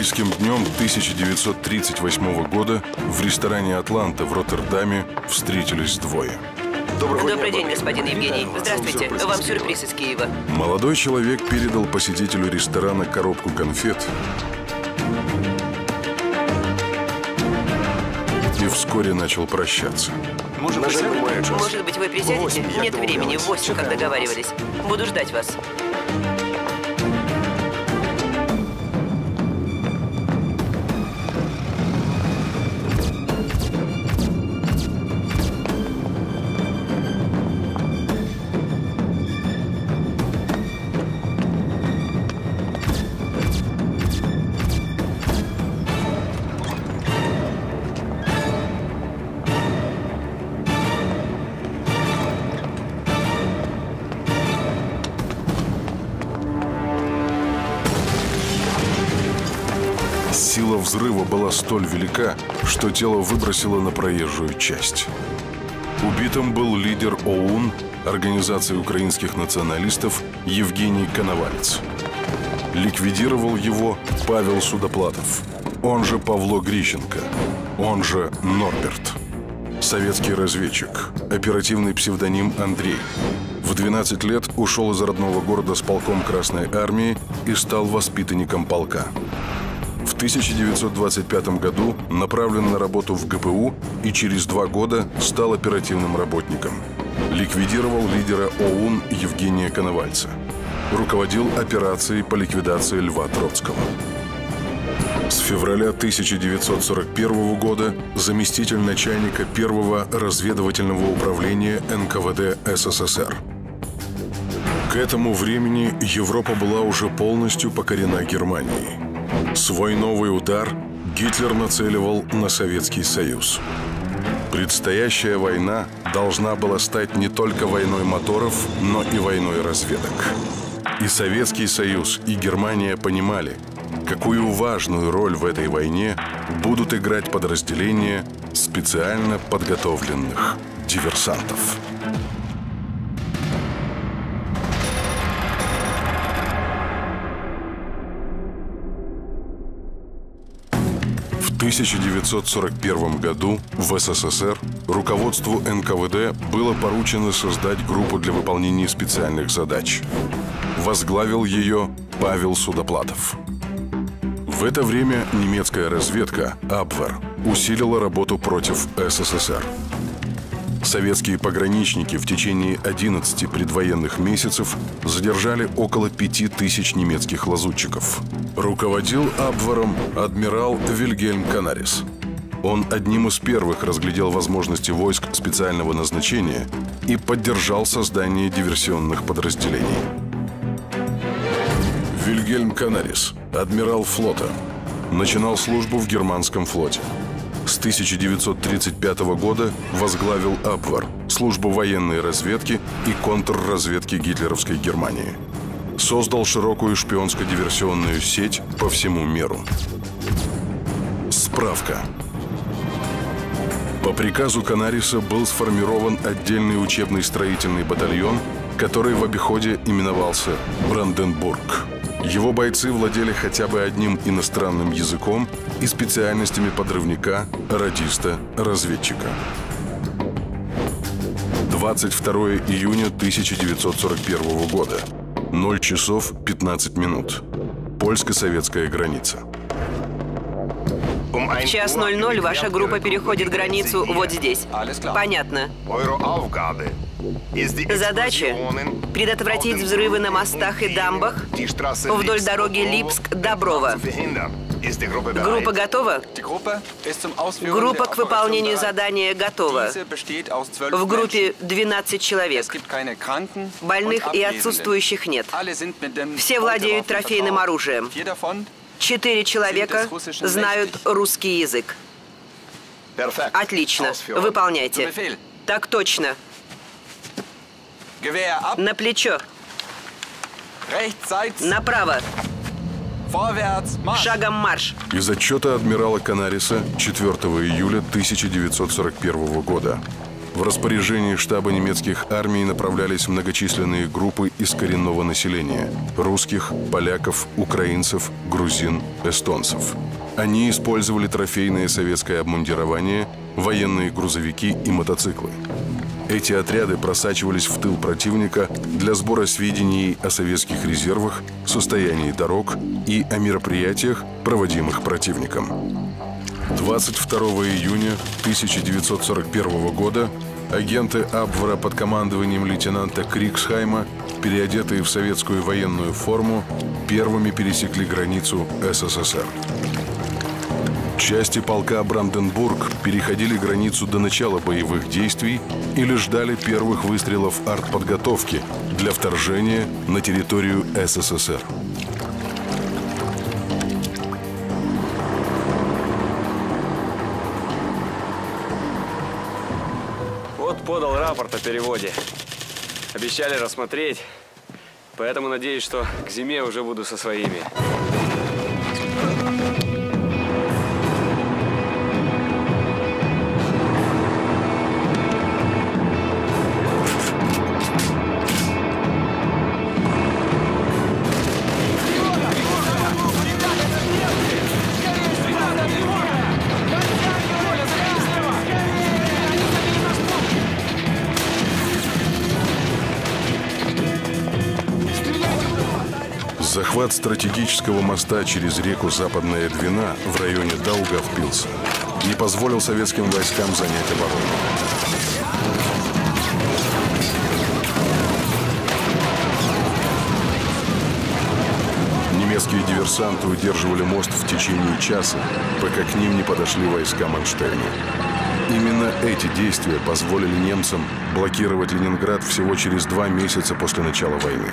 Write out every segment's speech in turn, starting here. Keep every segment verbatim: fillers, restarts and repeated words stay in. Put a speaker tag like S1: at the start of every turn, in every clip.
S1: Майским днем тысяча девятьсот тридцать восьмого года в ресторане «Атланта» в Роттердаме встретились двое.
S2: Доброго Добрый день, господин Евгений. Здравствуйте. Вам сюрприз из Киева.
S1: Молодой человек передал посетителю ресторана коробку конфет и вскоре начал прощаться.
S2: Может, Может быть, вы присядете? Нет времени, в восемь, как договаривались. Буду ждать вас.
S1: Сила взрыва была столь велика, что тело выбросило на проезжую часть. Убитым был лидер ОУН, Организации украинских националистов, Евгений Коновалец. Ликвидировал его Павел Судоплатов, он же Павло Грищенко, он же Норберт. Советский разведчик, оперативный псевдоним Андрей. В двенадцать лет ушел из родного города с полком Красной Армии и стал воспитанником полка. В тысяча девятьсот двадцать пятом году направлен на работу в ГПУ и через два года стал оперативным работником. Ликвидировал лидера ОУН Евгения Коновальца. Руководил операцией по ликвидации Льва Троцкого. С февраля тысяча девятьсот сорок первого года заместитель начальника первого разведывательного управления эн ка вэ дэ эс эс эс эр. К этому времени Европа была уже полностью покорена Германией. Свой новый удар Гитлер нацеливал на Советский Союз. Предстоящая война должна была стать не только войной моторов, но и войной разведок. И Советский Союз, и Германия понимали, какую важную роль в этой войне будут играть подразделения специально подготовленных диверсантов. В тысяча девятьсот сорок первом году в эс эс эс эр руководству эн ка вэ дэ было поручено создать группу для выполнения специальных задач. Возглавил ее Павел Судоплатов. В это время немецкая разведка Абвер усилила работу против эс эс эс эр. Советские пограничники в течение одиннадцати предвоенных месяцев задержали около пяти тысяч немецких лазутчиков. Руководил Абвером адмирал Вильгельм Канарис. Он одним из первых разглядел возможности войск специального назначения и поддержал создание диверсионных подразделений. Вильгельм Канарис, адмирал флота, начинал службу в германском флоте. С тысяча девятьсот тридцать пятого года возглавил Абвер, службу военной разведки и контрразведки гитлеровской Германии. Создал широкую шпионско-диверсионную сеть по всему миру. Справка. По приказу Канариса был сформирован отдельный учебный строительный батальон, который в обиходе именовался «Бранденбург». Его бойцы владели хотя бы одним иностранным языком и специальностями подрывника, радиста, разведчика. двадцать второго июня тысяча девятьсот сорок первого года. ноль часов пятнадцать минут. Польско-советская граница.
S2: В час ноль ноль ваша группа переходит границу вот здесь. Понятно. Задача – предотвратить взрывы на мостах и дамбах вдоль дороги Липск-Доброво. Группа готова? Группа к выполнению задания готова. В группе двенадцать человек. Больных и отсутствующих нет. Все владеют трофейным оружием. Четыре человека знают русский язык. Отлично. Выполняйте. Так точно. На плечо. Направо. Шагом марш.
S1: Из отчета адмирала Канариса четвёртого июля тысяча девятьсот сорок первого года. в распоряжении штаба немецких армий направлялись многочисленные группы из коренного населения – русских, поляков, украинцев, грузин, эстонцев. Они использовали трофейное советское обмундирование, военные грузовики и мотоциклы. Эти отряды просачивались в тыл противника для сбора сведений о советских резервах, состоянии дорог и о мероприятиях, проводимых противником. двадцать второго июня тысяча девятьсот сорок первого года агенты Абвера под командованием лейтенанта Криксхайма, переодетые в советскую военную форму, первыми пересекли границу СССР. Части полка Бранденбург переходили границу до начала боевых действий или ждали первых выстрелов артподготовки для вторжения на территорию СССР.
S3: Вот подал рапорт о переводе. Обещали рассмотреть, поэтому надеюсь, что к зиме уже буду со своими.
S1: Захват стратегического моста через реку Западная Двина в районе Даугавпилса не позволил советским войскам занять оборону. Немецкие диверсанты удерживали мост в течение часа, пока к ним не подошли войска Манштейна. Именно эти действия позволили немцам блокировать Ленинград всего через два месяца после начала войны.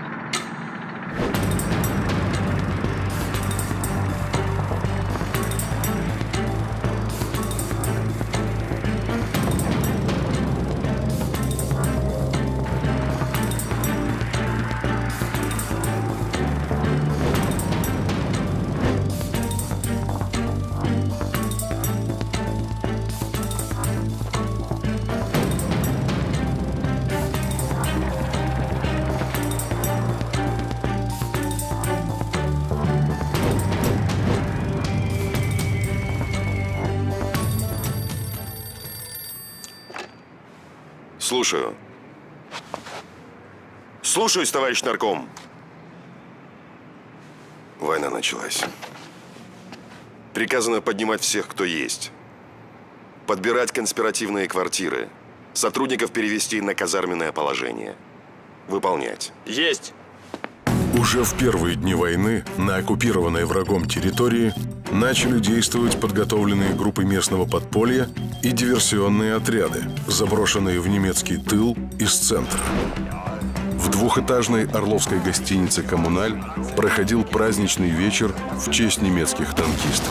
S4: Слушаю. Слушаюсь, товарищ нарком. Война началась. Приказано поднимать всех, кто есть. Подбирать конспиративные квартиры. Сотрудников перевести на казарменное положение. Выполнять.
S3: Есть!
S1: Уже в первые дни войны на оккупированной врагом территории начали действовать подготовленные группы местного подполья и диверсионные отряды, заброшенные в немецкий тыл из центра. В двухэтажной орловской гостинице «Коммуналь» проходил праздничный вечер в честь немецких танкистов.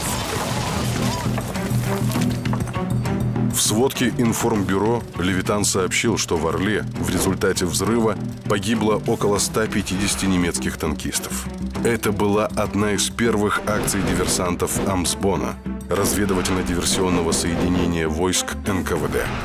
S1: В сводке информбюро Левитан сообщил, что в Орле в результате взрыва погибло около ста пятидесяти немецких танкистов. Это была одна из первых акций диверсантов Амсбона, разведывательно-диверсионного соединения войск эн ка вэ дэ.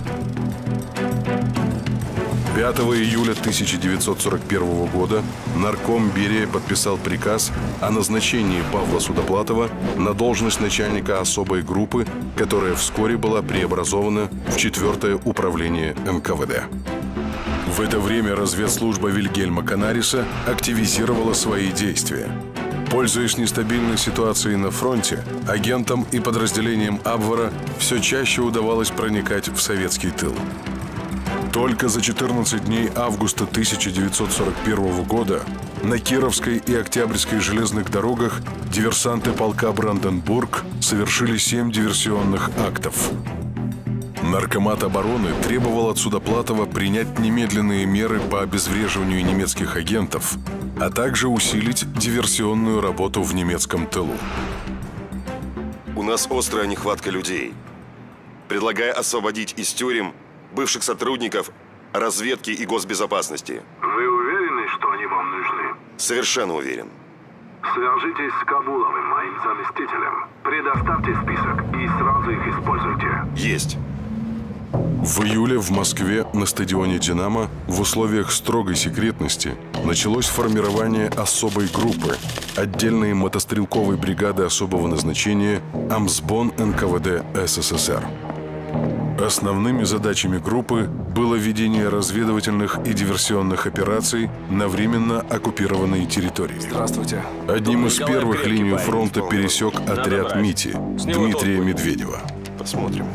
S1: пятого июля тысяча девятьсот сорок первого года нарком Берия подписал приказ о назначении Павла Судоплатова на должность начальника особой группы, которая вскоре была преобразована в четвертое управление эн ка вэ дэ. В это время разведслужба Вильгельма Канариса активизировала свои действия. Пользуясь нестабильной ситуацией на фронте, агентам и подразделениям Абвера все чаще удавалось проникать в советский тыл. Только за четырнадцать дней августа тысяча девятьсот сорок первого года на Кировской и Октябрьской железных дорогах диверсанты полка Бранденбург совершили семь диверсионных актов. Наркомат обороны требовал от Судоплатова принять немедленные меры по обезвреживанию немецких агентов, а также усилить диверсионную работу в немецком тылу.
S4: У нас острая нехватка людей. Предлагаю освободить из тюрем бывших сотрудников разведки и госбезопасности.
S5: Вы уверены, что они вам нужны?
S4: Совершенно уверен.
S5: Свяжитесь с Кабуловым, моим заместителем. Предоставьте список и сразу их используйте.
S4: Есть.
S1: В июле в Москве на стадионе «Динамо» в условиях строгой секретности началось формирование особой группы – отдельной мотострелковой бригады особого назначения «Амсбон эн ка вэ дэ эс эс эс эр». Основными задачами группы было ведение разведывательных и диверсионных операций на временно оккупированной территории.
S6: Здравствуйте.
S1: Одним из первых линию фронта пересек отряд МИТИ Дмитрия Медведева.
S4: Посмотрим.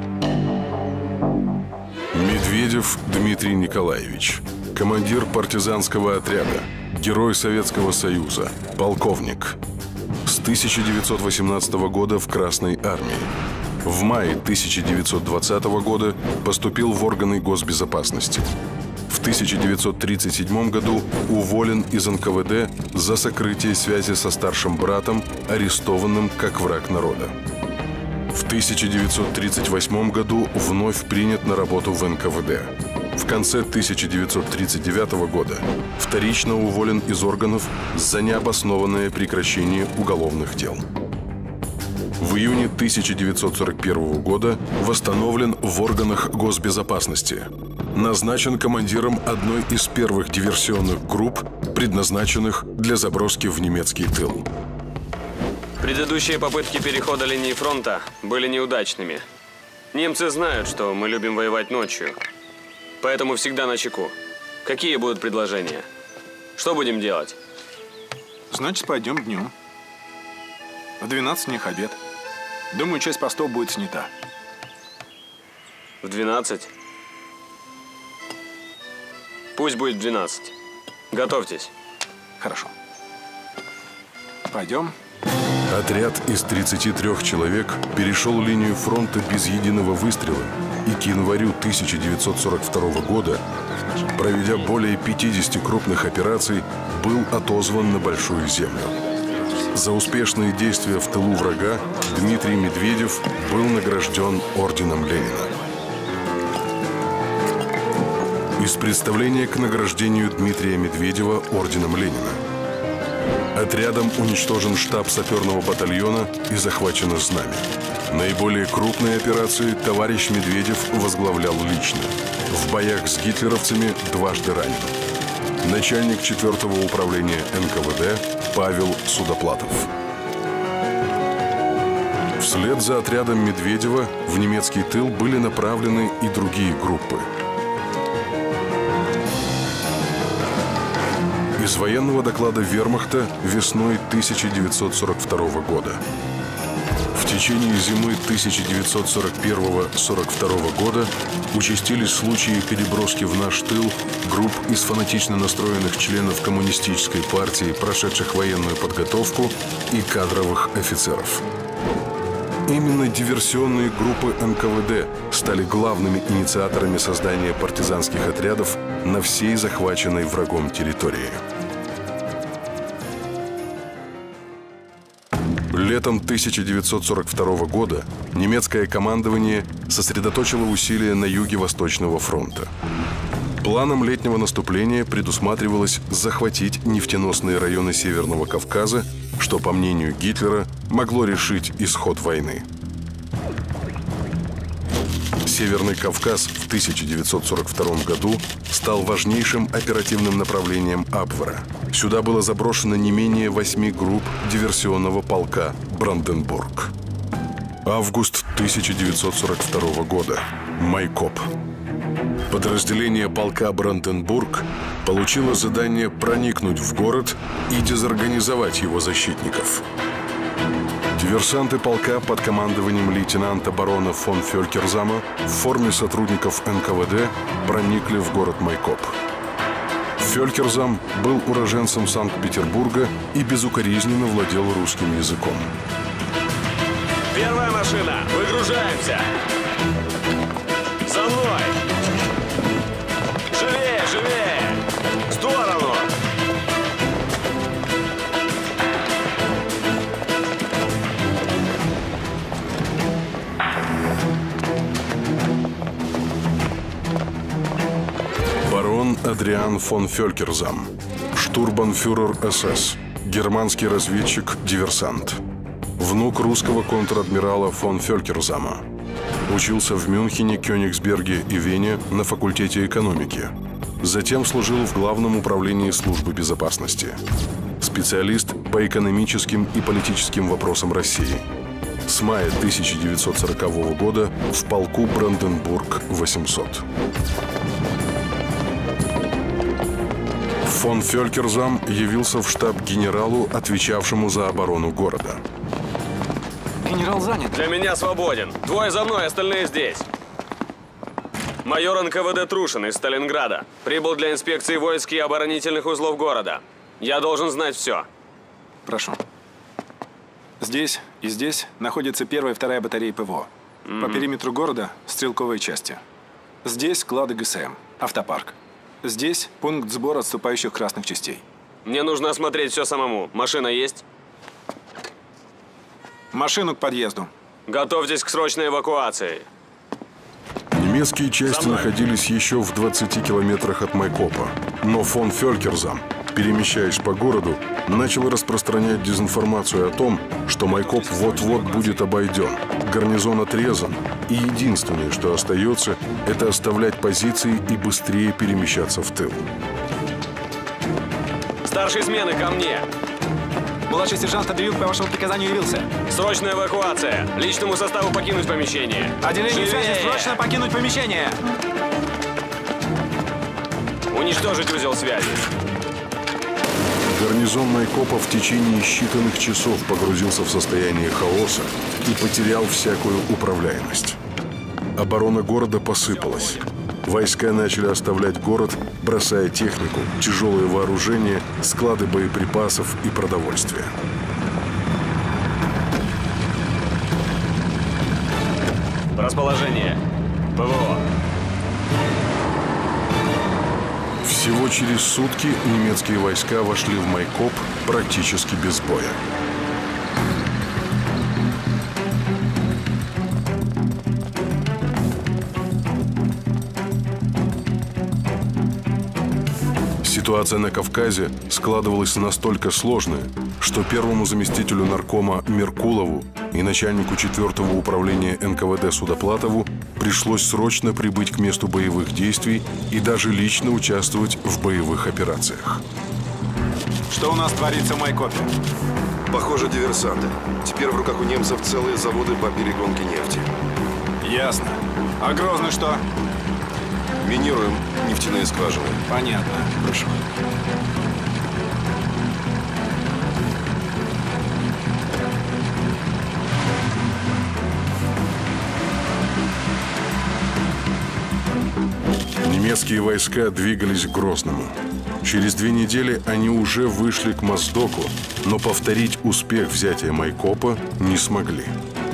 S1: Медведев Дмитрий Николаевич, командир партизанского отряда, герой Советского Союза, полковник. С тысяча девятьсот восемнадцатого года в Красной армии. В мае тысяча девятьсот двадцатого года поступил в органы госбезопасности. В тысяча девятьсот тридцать седьмом году уволен из эн ка вэ дэ за сокрытие связи со старшим братом, арестованным как враг народа. В тысяча девятьсот тридцать восьмом году вновь принят на работу в эн ка вэ дэ. В конце тысяча девятьсот тридцать девятого года вторично уволен из органов за необоснованное прекращение уголовных дел. В июне тысяча девятьсот сорок первого года восстановлен в органах госбезопасности. Назначен командиром одной из первых диверсионных групп, предназначенных для заброски в немецкий тыл.
S3: Предыдущие попытки перехода линии фронта были неудачными. Немцы знают, что мы любим воевать ночью, поэтому всегда начеку. Какие будут предложения? Что будем делать?
S6: Значит, пойдем днем. В двенадцать у них обед. Думаю, часть постов будет снята.
S3: В двенадцать? Пусть будет в двенадцать. Готовьтесь.
S6: Хорошо. Пойдем.
S1: Отряд из тридцати трёх человек перешел линию фронта без единого выстрела и к январю тысяча девятьсот сорок второго года, проведя более пятидесяти крупных операций, был отозван на Большую Землю. За успешные действия в тылу врага Дмитрий Медведев был награжден орденом Ленина. Из представления к награждению Дмитрия Медведева орденом Ленина. Отрядом уничтожен штаб саперного батальона и захвачено знамя. Наиболее крупные операции товарищ Медведев возглавлял лично. В боях с гитлеровцами дважды ранен. Начальник четвёртого управления эн ка вэ дэ Павел Судоплатов. Вслед за отрядом Медведева в немецкий тыл были направлены и другие группы. Из военного доклада Вермахта весной тысяча девятьсот сорок второго года. В течение зимы тысяча девятьсот сорок первого — сорок второго года участились случаи переброски в наш тыл групп из фанатично настроенных членов коммунистической партии, прошедших военную подготовку, и кадровых офицеров. Именно диверсионные группы эн ка вэ дэ стали главными инициаторами создания партизанских отрядов на всей захваченной врагом территории. Летом тысяча девятьсот сорок второго года немецкое командование сосредоточило усилия на юге Восточного фронта. Планом летнего наступления предусматривалось захватить нефтеносные районы Северного Кавказа, что, по мнению Гитлера, могло решить исход войны. Северный Кавказ в тысяча девятьсот сорок втором году стал важнейшим оперативным направлением Абвера. Сюда было заброшено не менее восьми групп диверсионного полка «Бранденбург». Август тысяча девятьсот сорок второго года. Майкоп. Подразделение полка «Бранденбург» получило задание проникнуть в город и дезорганизовать его защитников. Диверсанты полка под командованием лейтенанта барона фон Фелькерзама в форме сотрудников эн ка вэ дэ проникли в город Майкоп. Фелькерзам был уроженцем Санкт-Петербурга и безукоризненно владел русским языком.
S3: Первая машина! Выгружаемся! За мной! Живее, живее! В сторону!
S1: Барон Адриан фон Фелькерзам, штурбанфюрер эс эс, германский разведчик-диверсант. Внук русского контр-адмирала фон Фелькерзама. Учился в Мюнхене, Кёнигсберге и Вене на факультете экономики. Затем служил в Главном управлении службы безопасности. Специалист по экономическим и политическим вопросам России. С мая тысяча девятьсот сорокового года в полку Бранденбург восемьсот. Фон Фелькерзам явился в штаб генералу, отвечавшему за оборону города.
S6: Генерал занят.
S3: Для меня свободен. Двое за мной, остальные здесь. Майор эн ка вэ дэ Трушин из Сталинграда. Прибыл для инспекции войск и оборонительных узлов города. Я должен знать все.
S6: Прошу. Здесь и здесь находится первая и вторая батареи пэ вэ о. Mm-hmm. По периметру города стрелковые части. Здесь склады гэ эс эм, автопарк. Здесь пункт сбора отступающих красных частей.
S3: Мне нужно осмотреть все самому. Машина есть?
S6: Машину к подъезду.
S3: Готовьтесь к срочной эвакуации.
S1: Немецкие части находились еще в двадцати километрах от Майкопа. Но фон Фелькерзам, перемещаясь по городу, начал распространять дезинформацию о том, что Майкоп вот-вот будет обойден. Гарнизон отрезан, и единственное, что остается, это оставлять позиции и быстрее перемещаться в тыл.
S3: Старший смены, ко мне!
S6: Младший сержант Андреюк по вашему приказанию явился.
S3: Срочная эвакуация. Личному составу покинуть помещение.
S6: Отделение связи, срочно покинуть помещение.
S3: Уничтожить узел связи.
S1: Гарнизон Майкопа в течение считанных часов погрузился в состояние хаоса и потерял всякую управляемость. Оборона города посыпалась. Войска начали оставлять город, бросая технику, тяжелое вооружение, склады боеприпасов и продовольствия.
S3: Расположение. пэ вэ о.
S1: Всего через сутки немецкие войска вошли в Майкоп практически без боя. Ситуация на Кавказе складывалась настолько сложная, что первому заместителю наркома Меркулову и начальнику четвертого управления эн ка вэ дэ Судоплатову пришлось срочно прибыть к месту боевых действий и даже лично участвовать в боевых операциях.
S6: Что у нас творится в Майкопе?
S4: Похоже, диверсанты. Теперь в руках у немцев целые заводы по перегонке нефти.
S6: Ясно. А Грозный что?
S4: Минируем нефтяные скважины.
S6: Понятно. Прошу.
S1: Немецкие войска двигались к Грозному. Через две недели они уже вышли к Моздоку, но повторить успех взятия Майкопа не смогли.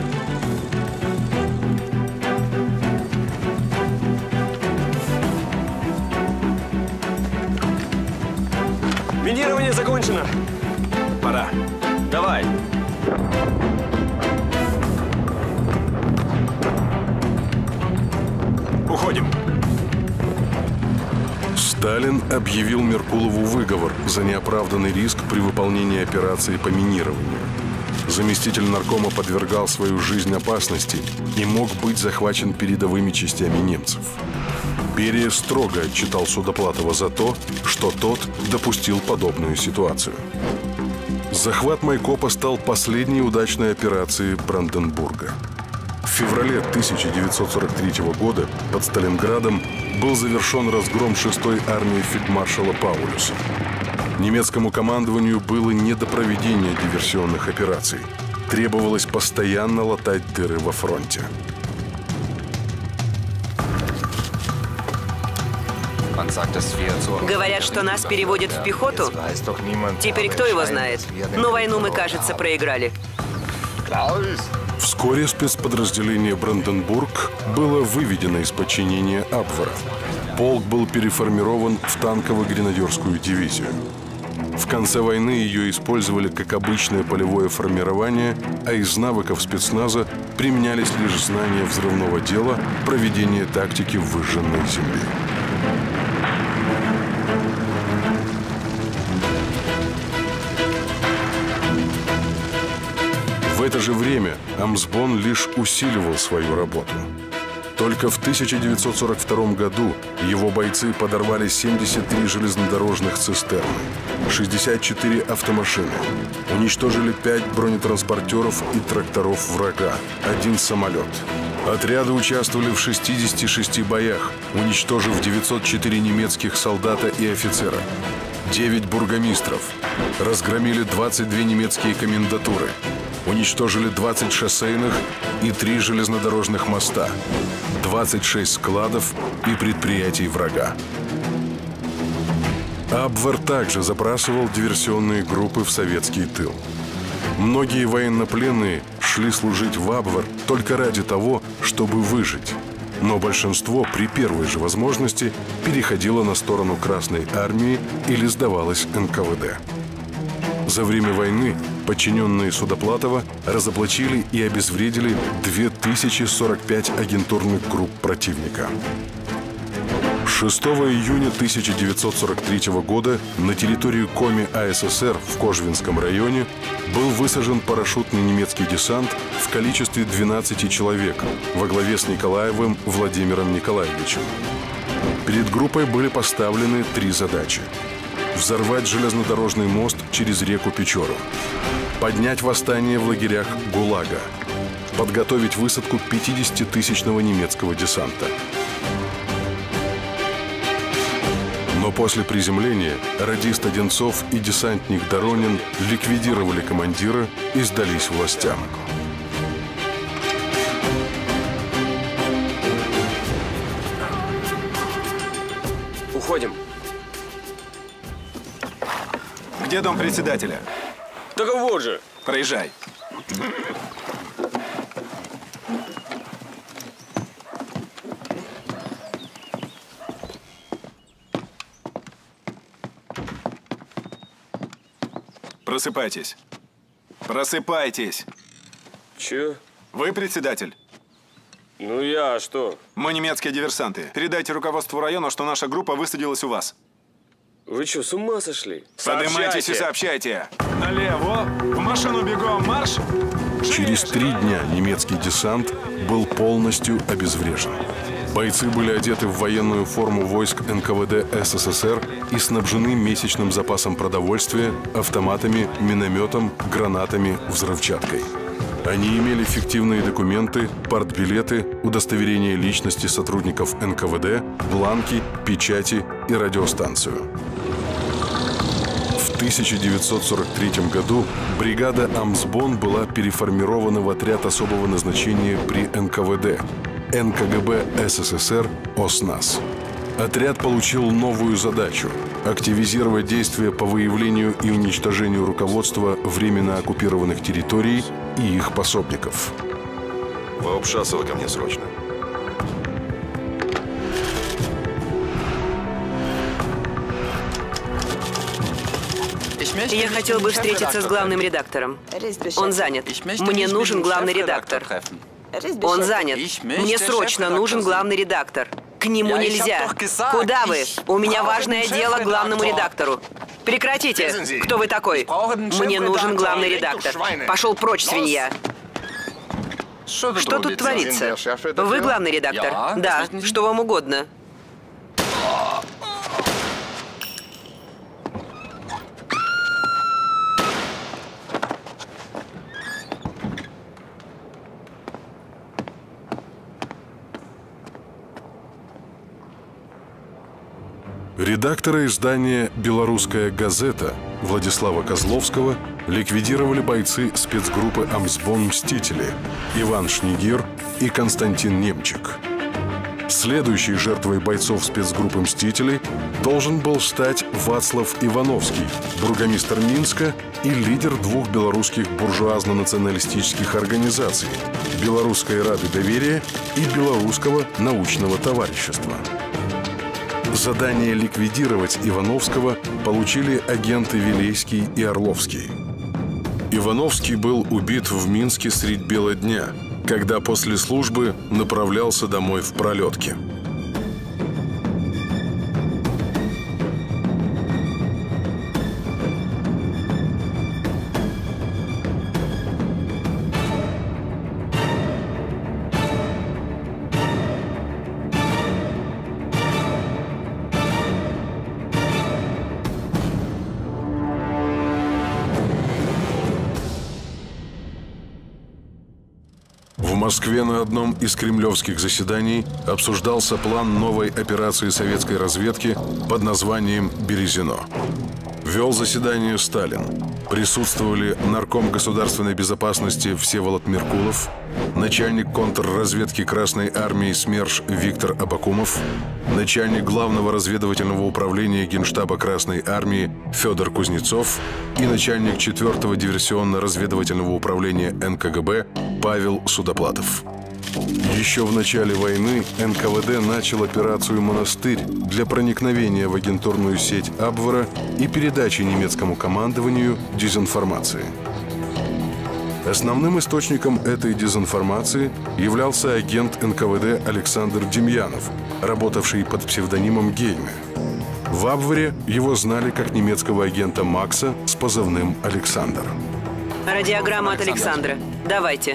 S3: Минирование закончено.
S6: Пора.
S3: Давай.
S6: Уходим.
S1: Сталин объявил Меркулову выговор за неоправданный риск при выполнении операции по минированию. Заместитель наркома подвергал свою жизнь опасности и мог быть захвачен передовыми частями немцев. Берия строго отчитал Судоплатова за то, что тот допустил подобную ситуацию. Захват Майкопа стал последней удачной операцией Бранденбурга. В феврале тысяча девятьсот сорок третьего года под Сталинградом был завершен разгром шестой армии фельдмаршала Паулюса. Немецкому командованию было не до проведения диверсионных операций. Требовалось постоянно латать дыры во фронте.
S2: Говорят, что нас переводят в пехоту. Теперь кто его знает? Но войну мы, кажется, проиграли.
S1: Вскоре спецподразделение Бранденбург было выведено из подчинения Абвера. Полк был переформирован в танково-гренадерскую дивизию. В конце войны ее использовали как обычное полевое формирование, а из навыков спецназа применялись лишь знания взрывного дела, проведение тактики в выжженной земле. В это же время Амсбон лишь усиливал свою работу. Только в тысяча девятьсот сорок втором году его бойцы подорвали семьдесят три железнодорожных цистерны, шестьдесят четыре автомашины, уничтожили пять бронетранспортеров и тракторов врага, один самолет. Отряды участвовали в шестидесяти шести боях, уничтожив девятьсот четыре немецких солдата и офицера, девять бургомистров, разгромили двадцать две немецкие комендатуры, уничтожили двадцать шоссейных и три железнодорожных моста, двадцать шесть складов и предприятий врага. Абвер также забрасывал диверсионные группы в советский тыл. Многие военнопленные шли служить в Абвер только ради того, чтобы выжить. Но большинство при первой же возможности переходило на сторону Красной Армии или сдавалось эн ка вэ дэ. За время войны подчиненные Судоплатова разоблачили и обезвредили две тысячи сорок пять агентурных групп противника. шестого июня тысяча девятьсот сорок третьего года на территорию Коми а эс эс эр в Кожвинском районе был высажен парашютный немецкий десант в количестве двенадцати человек во главе с Николаевым Владимиром Николаевичем. Перед группой были поставлены три задачи: взорвать железнодорожный мост через реку Печору, поднять восстание в лагерях ГУЛАГа, подготовить высадку пятидесятитысячного немецкого десанта. Но после приземления радист Одинцов и десантник Доронин ликвидировали командира и сдались властям.
S3: Уходим.
S6: Где дом председателя?
S3: Так вот же.
S6: Проезжай. Просыпайтесь. Просыпайтесь.
S3: Че?
S6: Вы председатель?
S3: Ну я, а что?
S6: Мы немецкие диверсанты. Передайте руководству района, что наша группа высадилась у вас.
S3: Вы что, с ума сошли?
S6: Поднимайтесь и сообщайте. Налево, в машину бегом, марш!
S1: Через три дня немецкий десант был полностью обезврежен. Бойцы были одеты в военную форму войск эн ка вэ дэ эс эс эс эр и снабжены месячным запасом продовольствия, автоматами, минометом, гранатами, взрывчаткой. Они имели фиктивные документы, партбилеты, удостоверение личности сотрудников эн ка вэ дэ, бланки, печати и радиостанцию. В тысяча девятьсот сорок третьем году бригада Амсбон была переформирована в отряд особого назначения при эн ка вэ дэ – эн ка гэ бэ эс эс эс эр ОСНАС. Отряд получил новую задачу – активизировать действия по выявлению и уничтожению руководства временно оккупированных территорий и их пособников.
S4: Ваупшасова ко мне срочно.
S2: Я хотел бы встретиться с главным редактором. Он занят. Мне нужен главный редактор. Он занят. Мне срочно нужен главный редактор. К нему нельзя. Куда вы? У меня важное дело к главному редактору. Прекратите. Кто вы такой? Мне нужен главный редактор. Пошел прочь, свинья. Что тут творится? Вы главный редактор? Да. Что вам угодно?
S1: Редактора издания «Белорусская газета» Владислава Козловского ликвидировали бойцы спецгруппы Амсбон «Мстители» Иван Шнигир и Константин Немчик. Следующей жертвой бойцов спецгруппы «Мстители» должен был стать Вацлав Ивановский, бургомистр Минска и лидер двух белорусских буржуазно-националистических организаций – Белорусской рады доверия и Белорусского научного товарищества. Задание ликвидировать Ивановского получили агенты Вилейский и Орловский. Ивановский был убит в Минске средь бела дня, когда после службы направлялся домой в пролетке. Москве на одном из кремлевских заседаний обсуждался план новой операции советской разведки под названием «Березино». Вел заседание Сталин. Присутствовали нарком государственной безопасности Всеволод Меркулов, начальник контрразведки Красной армии СМЕРШ Виктор Абакумов, начальник главного разведывательного управления Генштаба Красной армии Федор Кузнецов и начальник четвёртого диверсионно-разведывательного управления эн ка гэ бэ Павел Судоплатов. Еще в начале войны эн ка вэ дэ начал операцию «Монастырь» для проникновения в агентурную сеть Абвера и передачи немецкому командованию дезинформации. Основным источником этой дезинформации являлся агент эн ка вэ дэ Александр Демьянов, работавший под псевдонимом Гейме. В Абвере его знали как немецкого агента Макса с позывным «Александр».
S2: Радиограмма от Александра. Давайте.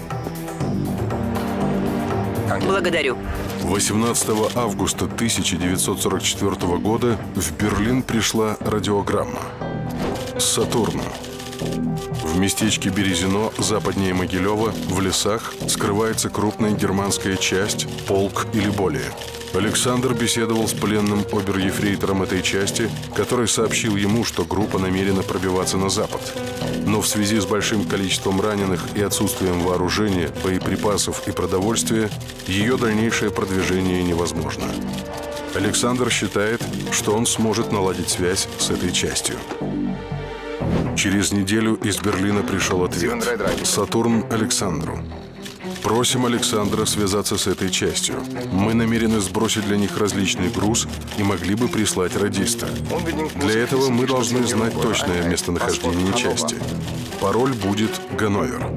S2: Благодарю.
S1: восемнадцатого августа тысяча девятьсот сорок четвёртого года в Берлин пришла радиограмма. Сатурну. В местечке Березино, западнее Могилева, в лесах, скрывается крупная германская часть, полк или более. Александр беседовал с пленным обер-ефрейтором этой части, который сообщил ему, что группа намерена пробиваться на запад. Но в связи с большим количеством раненых и отсутствием вооружения, боеприпасов и продовольствия, ее дальнейшее продвижение невозможно. Александр считает, что он сможет наладить связь с этой частью. Через неделю из Берлина пришел ответ. Сатурн Александру. Просим Александра связаться с этой частью. Мы намерены сбросить для них различный груз и могли бы прислать радиста. Для этого мы должны знать точное местонахождение части. Пароль будет «Ганновер».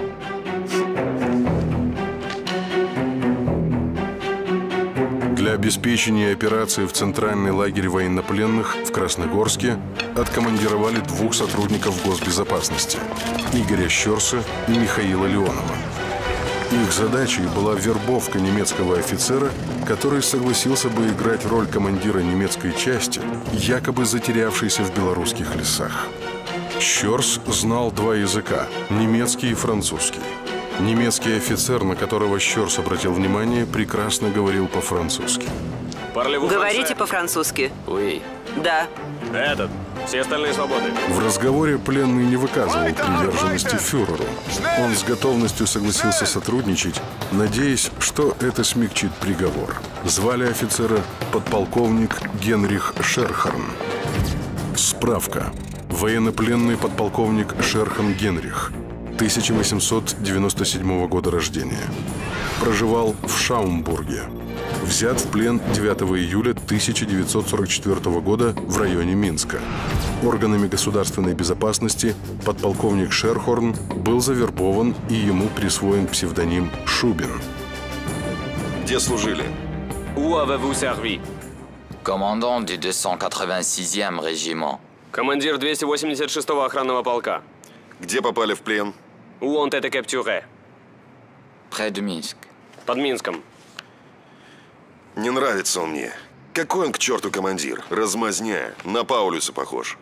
S1: Для обеспечения операции в центральный лагерь военнопленных в Красногорске откомандировали двух сотрудников госбезопасности – Игоря Щерса и Михаила Леонова. Их задачей была вербовка немецкого офицера, который согласился бы играть роль командира немецкой части, якобы затерявшейся в белорусских лесах. Щерс знал два языка – немецкий и французский. Немецкий офицер, на которого Щерс обратил внимание, прекрасно говорил по-французски.
S2: Говорите по-французски?
S3: Oui.
S2: Да.
S3: Этот. Все остальные свободны.
S1: В разговоре пленный не выказывал приверженности фюреру. Он с готовностью согласился сотрудничать, надеясь, что это смягчит приговор. Звали офицера подполковник Генрих Шерхарн. Справка. Военнопленный подполковник Шерхан Генрих. тысяча восемьсот девяносто седьмого года рождения. Проживал в Шаумбурге. Взят в плен девятого июля тысяча девятьсот сорок четвёртого года в районе Минска. Органами государственной безопасности подполковник Шерхорн был завербован и ему присвоен псевдоним Шубин.
S4: Где служили?
S3: Où avez-vous servi?
S7: Commandant du deux cent quatre-vingt-sixième régiment.
S3: Командир двести восемьдесят шестого охранного полка.
S4: Где попали в плен?
S3: Où ont été capturés?
S7: Près de Minsk.
S3: Под Минском.
S4: Не нравится он мне. Какой он к черту командир? Размазня. На Паулюса похож.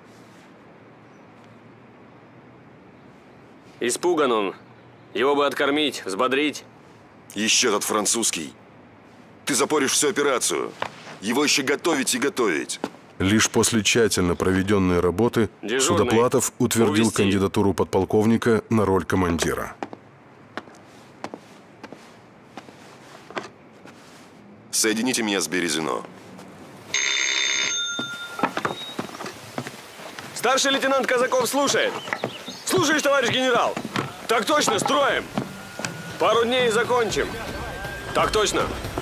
S3: Испуган он. Его бы откормить, взбодрить.
S4: Еще тот французский. Ты запоришь всю операцию. Его еще готовить и готовить.
S1: Лишь после тщательно проведенной работы
S3: Дежурный.
S1: Судоплатов утвердил
S3: Увести.
S1: кандидатуру подполковника на роль командира.
S4: Соедините меня с Березино.
S3: Старший лейтенант Казаков слушает. Слушаешь, товарищ генерал? Так точно, строим. Пару дней и закончим. Так точно.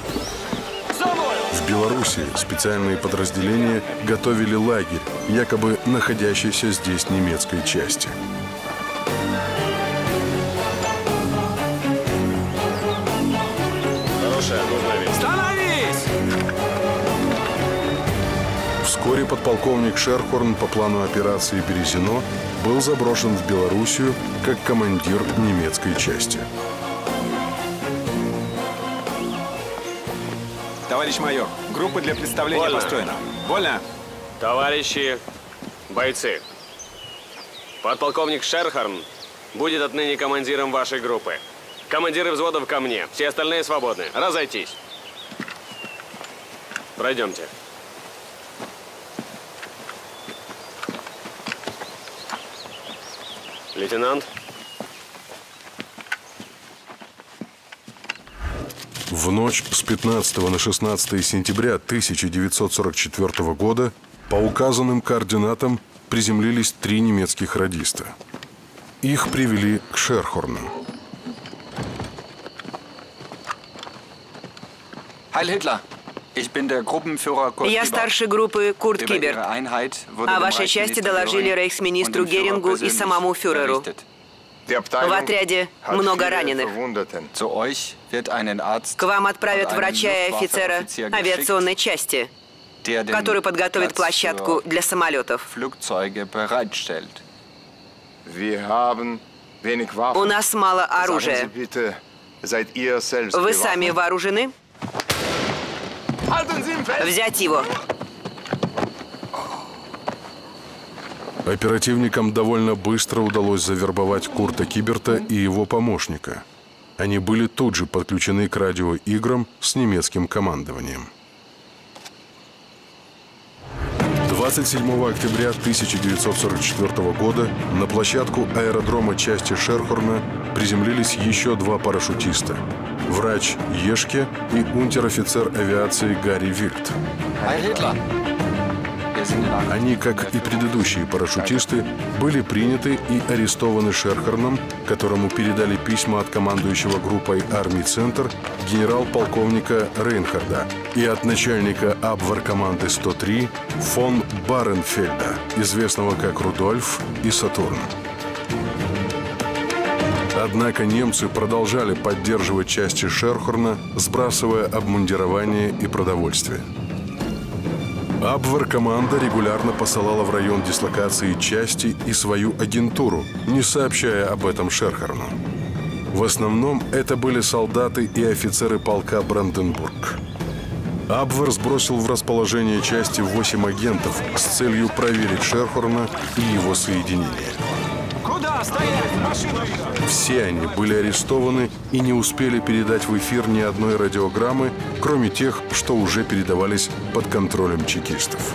S1: В Белоруссии специальные подразделения готовили лагерь, якобы находящийся здесь немецкой части.
S3: Хорошая, нужная вещь. Становись!
S1: Вскоре подполковник Шерхорн по плану операции «Березино» был заброшен в Белоруссию как командир немецкой части.
S6: Товарищ майор, группа для представления
S3: Вольно.
S6: построена. Вольно!
S3: Товарищи бойцы, подполковник Шерхарн будет отныне командиром вашей группы. Командиры взводов ко мне. Все остальные свободны. Разойтись. Пройдемте. Лейтенант.
S1: В ночь с пятнадцатого на шестнадцатое сентября тысяча девятьсот сорок четвёртого года по указанным координатам приземлились три немецких радиста. Их привели к Шерхорну.
S8: Heil Hitler!
S2: Я старший группы Курт Киберт. О вашей части доложили рейхсминистру Герингу и самому фюреру. В отряде много раненых. К вам отправят врача и офицера авиационной части, который подготовит площадку для самолетов. У нас мало оружия. Вы сами вооружены? Взять его.
S1: Оперативникам довольно быстро удалось завербовать Курта Киберта и его помощника. Они были тут же подключены к радиоиграм с немецким командованием. двадцать седьмого октября тысяча девятьсот сорок четвёртого года на площадку аэродрома части Шерхорна приземлились еще два парашютиста – врач Ешке и унтер-офицер авиации Гарри Вильд. Они, как и предыдущие парашютисты, были приняты и арестованы Шерхорном, которому передали письма от командующего группой армий «Центр» генерал-полковника Рейнхарда и от начальника Абвер-команды сто три фон Баренфельда, известного как Рудольф и Сатурн. Однако немцы продолжали поддерживать части Шерхорна, сбрасывая обмундирование и продовольствие. Абвер-команда регулярно посылала в район дислокации части и свою агентуру, не сообщая об этом Шерхорну. В основном это были солдаты и офицеры полка Бранденбург. Абвер сбросил в расположение части восемь агентов с целью проверить Шерхорна и его соединение.
S6: Куда стоять? Машину!
S1: Все они были арестованы и не успели передать в эфир ни одной радиограммы, кроме тех, что уже передавались под контролем чекистов.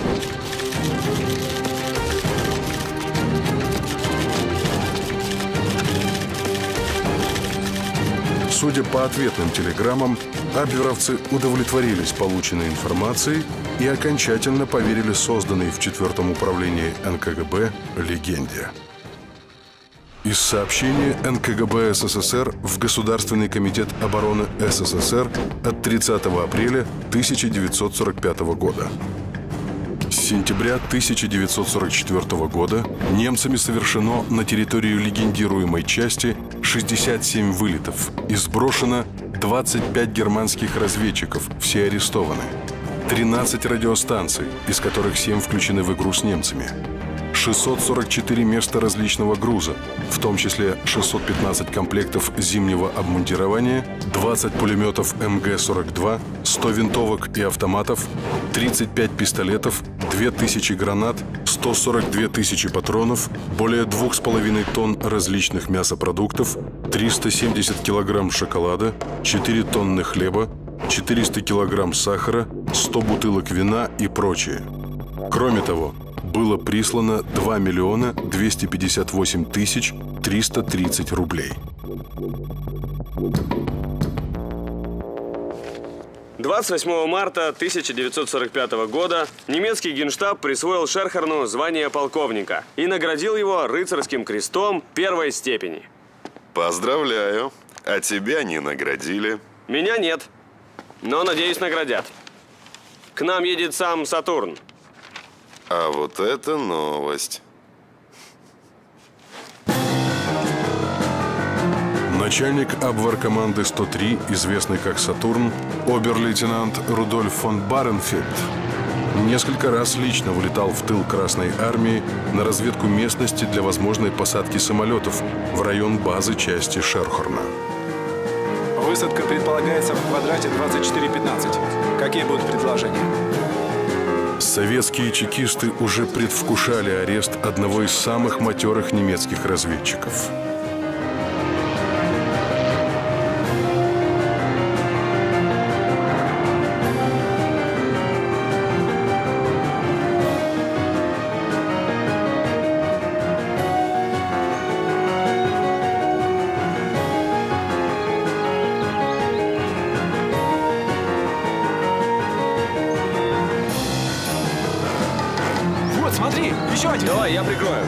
S1: Судя по ответным телеграммам, абверовцы удовлетворились полученной информацией и окончательно поверили созданной в четвертом управлении эн ка гэ бэ легенде. Из сообщения эн ка гэ бэ эс эс эс эр в Государственный комитет обороны эс эс эс эр от тридцатого апреля тысяча девятьсот сорок пятого года. С сентября тысяча девятьсот сорок четвёртого года немцами совершено на территорию легендируемой части шестьдесят семь вылетов и сброшено двадцать пять германских разведчиков, все арестованы. тринадцать радиостанций, из которых семь включены в игру с немцами. шестьсот сорок четыре места различного груза, в том числе шестьсот пятнадцать комплектов зимнего обмундирования, двадцать пулеметов эм гэ сорок два, сто винтовок и автоматов, тридцать пять пистолетов, две тысячи гранат, сто сорок две тысячи патронов, более двух с половиной тонн различных мясопродуктов, триста семьдесят килограмм шоколада, четыре тонны хлеба, четыреста килограмм сахара, сто бутылок вина и прочее. Кроме того, было прислано два миллиона двести пятьдесят восемь тысяч триста тридцать рублей.
S3: двадцать восьмого марта тысяча девятьсот сорок пятого года немецкий генштаб присвоил Шерхорну звание полковника и наградил его рыцарским крестом первой степени.
S4: Поздравляю. А тебя не наградили?
S3: Меня нет, но, надеюсь, наградят. К нам едет сам Сатурн.
S4: А вот это новость.
S1: Начальник Абвер-команды сто три, известный как Сатурн, обер-лейтенант Рудольф фон Баренфельд, несколько раз лично вылетал в тыл Красной армии на разведку местности для возможной посадки самолетов в район базы части Шерхорна.
S6: Высадка предполагается в квадрате двадцать четыре пятнадцать. Какие будут предложения?
S1: Советские чекисты уже предвкушали арест одного из самых матерых немецких разведчиков.
S6: Смотри, еще один.
S3: Давай, я прикрою.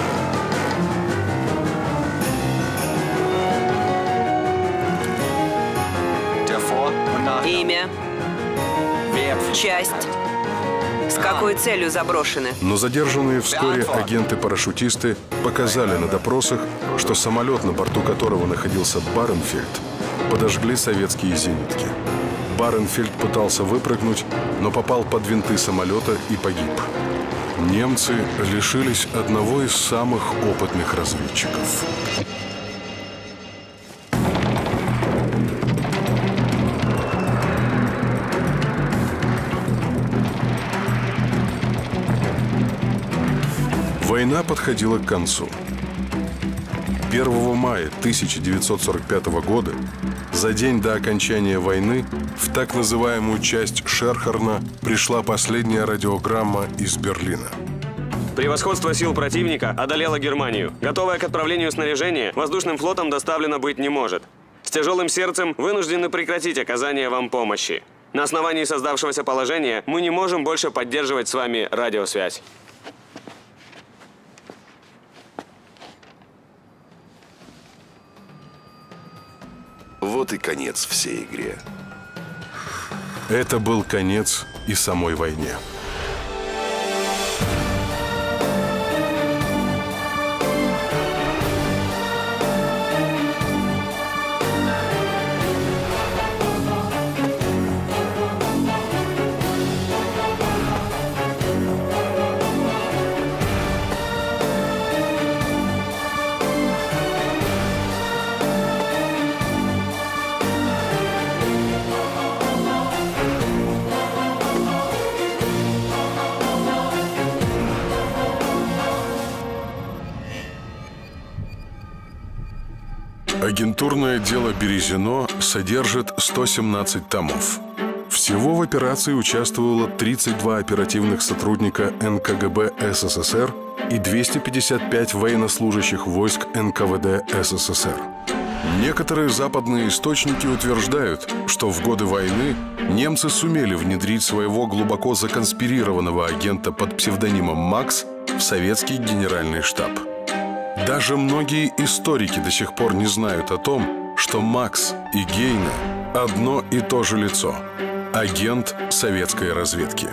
S2: Имя. Часть. С какой целью заброшены?
S1: Но задержанные вскоре агенты-парашютисты показали на допросах, что самолет, на борту которого находился Баренфельд, подожгли советские зенитки. Баренфельд пытался выпрыгнуть, но попал под винты самолета и погиб. Немцы лишились одного из самых опытных разведчиков. Война подходила к концу. первого мая тысяча девятьсот сорок пятого года, за день до окончания войны, в так называемую часть Шерхорна пришла последняя радиограмма из Берлина.
S3: Превосходство сил противника одолело Германию. Готовое к отправлению снаряжение воздушным флотом доставлено быть не может. С тяжелым сердцем вынуждены прекратить оказание вам помощи. На основании создавшегося положения мы не можем больше поддерживать с вами радиосвязь.
S4: Вот и конец всей игре.
S1: Это был конец и самой войне. Агентурное дело Березино содержит сто семнадцать томов. Всего в операции участвовало тридцать два оперативных сотрудника эн ка гэ бэ эс эс эс эр и двести пятьдесят пять военнослужащих войск эн ка вэ дэ эс эс эс эр. Некоторые западные источники утверждают, что в годы войны немцы сумели внедрить своего глубоко законспирированного агента под псевдонимом Макс в советский генеральный штаб. Даже многие историки до сих пор не знают о том, что Макс и Гейне одно и то же лицо – агент советской разведки.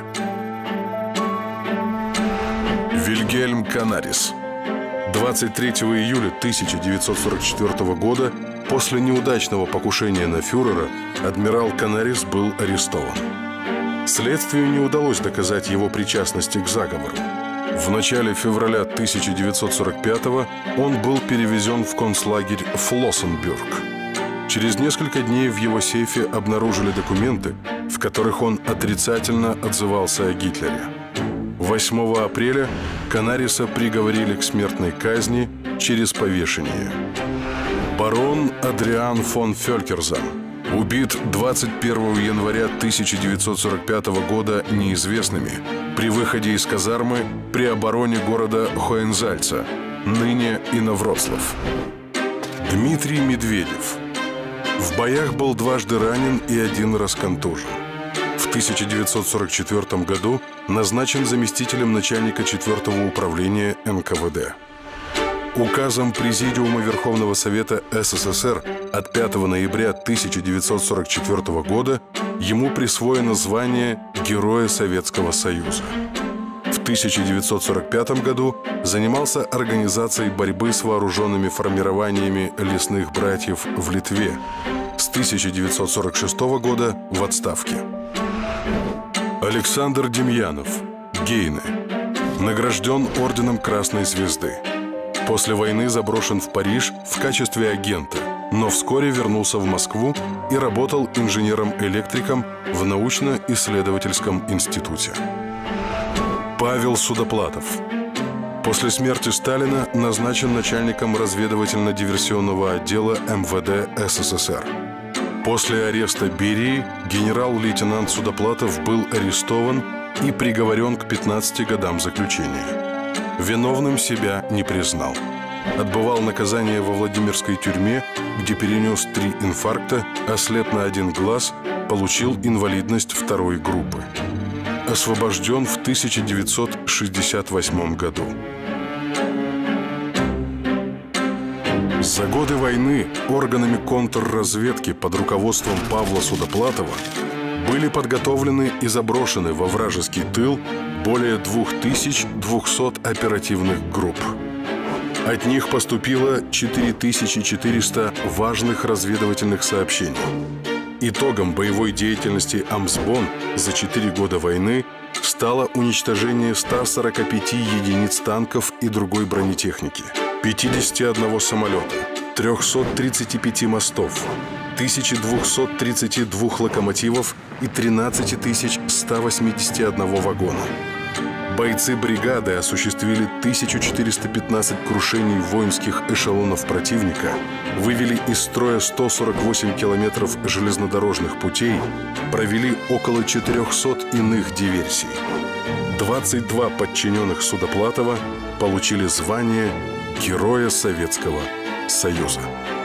S1: Вильгельм Канарис. двадцать третьего июля тысяча девятьсот сорок четвёртого года, после неудачного покушения на фюрера, адмирал Канарис был арестован. Следствию не удалось доказать его причастности к заговору. В начале февраля тысяча девятьсот сорок пятого он был перевезен в концлагерь Флоссенбюрг. Через несколько дней в его сейфе обнаружили документы, в которых он отрицательно отзывался о Гитлере. восьмого апреля Канариса приговорили к смертной казни через повешение. Барон Адриан фон Фелькерзам убит двадцать первого января тысяча девятьсот сорок пятого года неизвестными при выходе из казармы при обороне города Хоензальца, ныне Инновроцлав. Дмитрий Медведев. В боях был дважды ранен и один раз контужен. В тысяча девятьсот сорок четвёртом году назначен заместителем начальника четвёртого управления эн ка вэ дэ. Указом Президиума Верховного Совета эс эс эс эр от пятого ноября тысяча девятьсот сорок четвёртого года ему присвоено звание Героя Советского Союза. В тысяча девятьсот сорок пятом году занимался организацией борьбы с вооруженными формированиями лесных братьев в Литве. С тысяча девятьсот сорок шестого года в отставке. Александр Демьянов, Гейне, награжден орденом Красной Звезды. После войны заброшен в Париж в качестве агента, но вскоре вернулся в Москву и работал инженером-электриком в научно-исследовательском институте. Павел Судоплатов. После смерти Сталина назначен начальником разведывательно-диверсионного отдела эм вэ дэ эс эс эс эр. После ареста Берии генерал-лейтенант Судоплатов был арестован и приговорен к пятнадцати годам заключения. Виновным себя не признал. Отбывал наказание во Владимирской тюрьме, где перенес три инфаркта, ослеп на один глаз, получил инвалидность второй группы. освобожден в тысяча девятьсот шестьдесят восьмом году. За годы войны органами контрразведки под руководством Павла Судоплатова были подготовлены и заброшены во вражеский тыл более двух тысяч двухсот оперативных групп. От них поступило четыре тысячи четыреста важных разведывательных сообщений. Итогом боевой деятельности Амсбон за четыре года войны стало уничтожение ста сорока пяти единиц танков и другой бронетехники, пятидесяти одного самолета, трёхсот тридцати пяти мостов, тысячи двухсот тридцати двух локомотивов и тринадцати тысяч ста восьмидесяти одного вагона. Бойцы бригады осуществили тысячу четыреста пятнадцать крушений воинских эшелонов противника, вывели из строя сто сорок восемь километров железнодорожных путей, провели около четырёхсот иных диверсий. двадцать два подчиненных Судоплатова получили звание Героя Советского Союза.